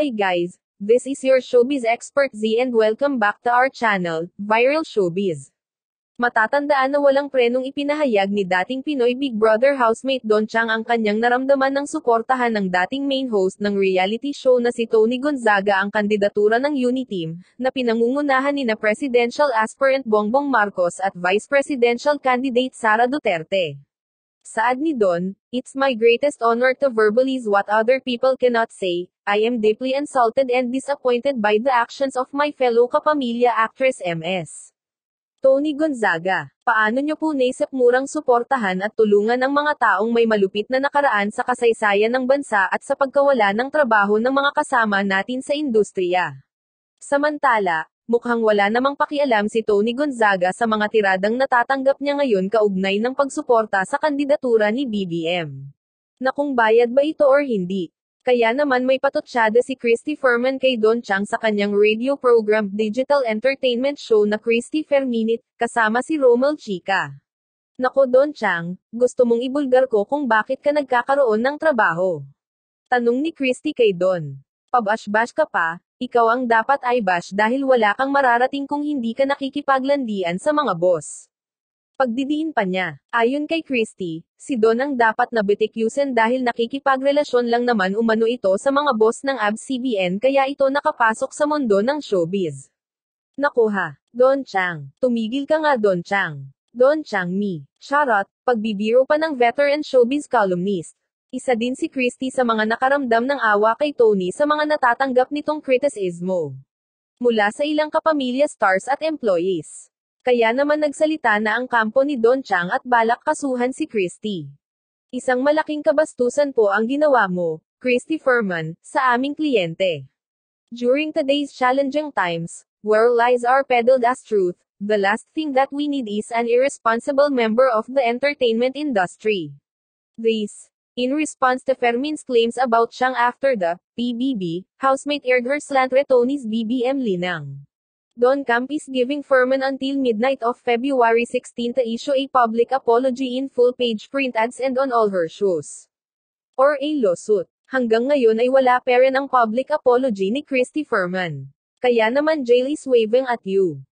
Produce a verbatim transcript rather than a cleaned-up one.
Hi guys, this is your showbiz expert Z and welcome back to our channel, Viral Showbiz. Matatandaan na walang prenong ipinahayag ni dating Pinoy Big Brother housemate Don Chang ang kanyang naramdaman ng suportahan ng dating main host ng reality show na si Tony Gonzaga ang kandidatura ng Uniteam, na pinangungunahan ni na presidential aspirant Bongbong Marcos at vice presidential candidate Sara Duterte. Saad ni Don, "It's my greatest honor to verbalize what other people cannot say. I am deeply insulted and disappointed by the actions of my fellow kapamilya actress M S Tony Gonzaga. Paano nyo po naisip murang suportahan at tulungan ang mga taong may malupit na nakaraan sa kasaysayan ng bansa at sa pagkawala ng trabaho ng mga kasama natin sa industriya?" Samantala, mukhang wala namang pakialam si Tony Gonzaga sa mga tiradang natatanggap niya ngayon kaugnay ng pagsuporta sa kandidatura ni B B M. Na kung bayad ba ito or hindi. Kaya naman may patutsyada si Christy Fermin kay Don Chang sa kanyang radio program digital entertainment show na Christy Fer Minute, kasama si Romel Chica. "Nako Don Chang, gusto mong ibulgar ko kung bakit ka nagkakaroon ng trabaho?" Tanong ni Christy kay Don. "Pabash-bash ka pa, ikaw ang dapat ay bash dahil wala kang mararating kung hindi ka nakikipaglandian sa mga boss." Pagdidiin pa niya, ayon kay Christy, si Don ang dapat na bitikyusin dahil nakikipagrelasyon lang naman umano ito sa mga boss ng A B S C B N kaya ito nakapasok sa mundo ng showbiz. "Naku ha, Don Chang, tumigil ka nga Don Chang. Don Chang me. Charot," pagbibiro pa ng veteran showbiz columnist. Isa din si Christy sa mga nakaramdam ng awa kay Tony sa mga natatanggap nitong kritisismo mula sa ilang kapamilya stars at employees. Kaya naman nagsalita na ang kampo ni Don Chang at balak kasuhan si Christy. "Isang malaking kabastusan po ang ginawa mo, Christy Fermin, sa aming kliyente. During today's challenging times, where lies are peddled as truth, the last thing that we need is an irresponsible member of the entertainment industry." This, in response to Fermin's claims about Chang after the P B B housemate aired her slantre Tony's B B M linang. Don Camp is giving Fermin until midnight of February sixteenth to issue a public apology in full-page print ads and on all her shows. Or a lawsuit. Hanggang ngayon ay wala pa rin ang public apology ni Christy Fermin. Kaya naman jail is waving at you.